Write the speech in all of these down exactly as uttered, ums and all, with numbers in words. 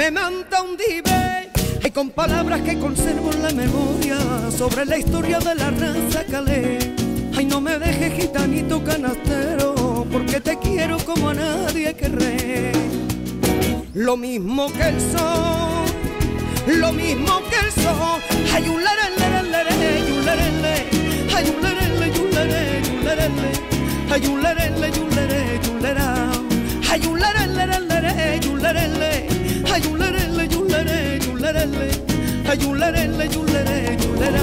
me manda un dive, y con palabras que conservo en la memoria sobre la historia de la raza calé. Ay, no me dejes gitanito canastero, porque te quiero como a nadie querré. Lo mismo que el sol, lo mismo que el sol. Ay, un lere, lere, lere, un lere, lere. Ay, un lere, lere, un lere, un lere, lere. Ay, un lere, lere, un lere, un lere. Ay, un lere, lere, lere, un lere, lere. Ay, un lere, lere, un lere, un lere, lere. Ay, un lere, lere, un lere, un lere.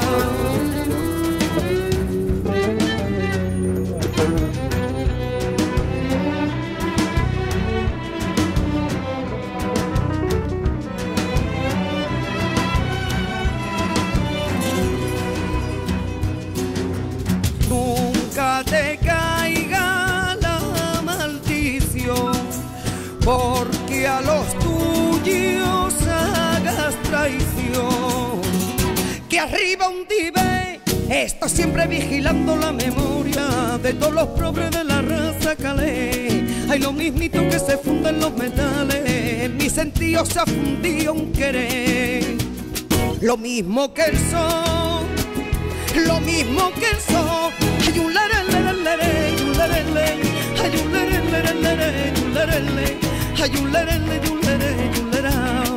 Nunca te caiga la maldición, porque a los tuyos hagas traición. Que arriba un dive está siempre vigilando la memoria de todos los pobres de la raza calé. Hay lo mismito que se funden los metales, mi sentido se ha fundido un querer. Lo mismo que el sol, lo mismo que el sol. Hay un lere, lere, lere, un lere, lere. Hay un lere, lere, lere, un lere, lere. Hay un lere, lere, un lere, un lere.